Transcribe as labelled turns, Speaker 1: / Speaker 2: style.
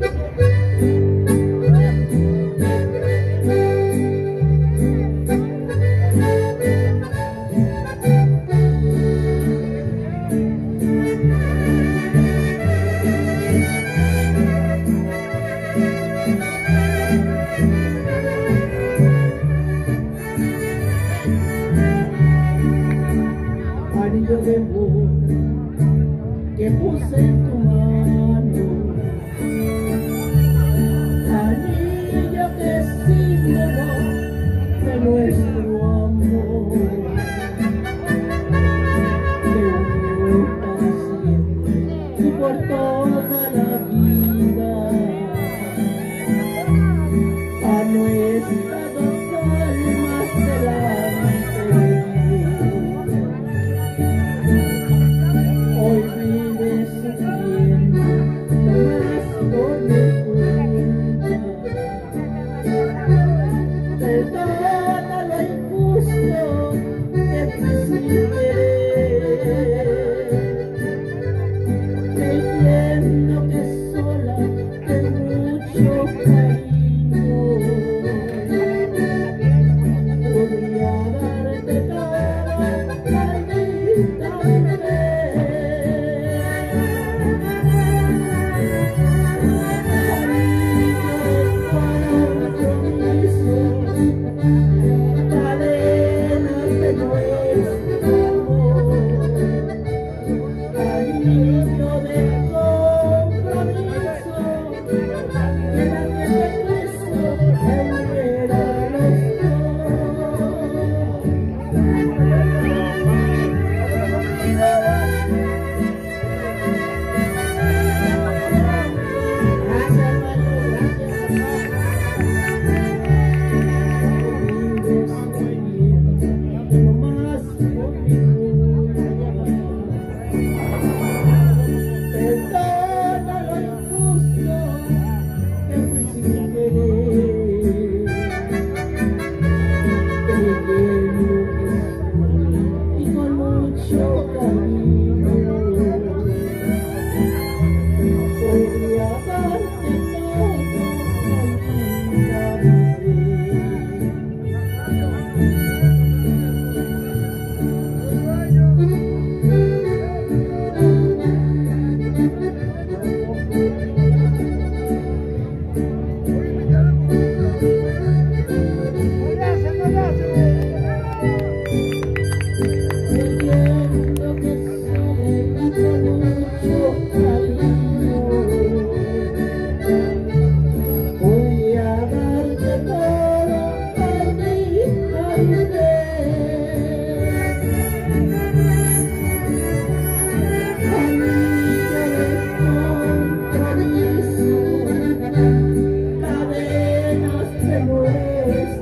Speaker 1: Anillo de amor que puse en tu mano, anillo que es símbolo de nuestro amor, que unió para siempre y por toda la vida a nuestras dos almas delante de Dios. Hoy vive sufriendo, no más por mi culpa. Perdona lo injusto que fui sin querer, creyendo que sola de mucho cariño podría darte todo, maldita mujer. Cadenas de nuestra